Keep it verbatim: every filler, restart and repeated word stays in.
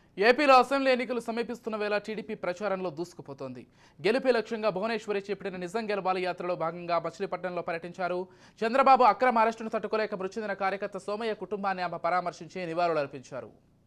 ఏపీలో అసెంబ్లీ ఎన్నికలు సమీపిస్తున్న వేళ టీడీపీ ప్రచారంలో దూసుకుపోతోంది. గెలుపే లక్ష్యంగా భువనేశ్వరి చేపట్టిన నిజం గెలవాలి యాత్రలో భాగంగా మచిలీపట్నంలో పర్యటించారు. చంద్రబాబు అక్రమ అరెస్టును తట్టుకోలేక మృతి చెందిన కార్యకర్త సోమయ్య కుటుంబాన్ని ఆమె పరామర్శించి నివాళులర్పించారు.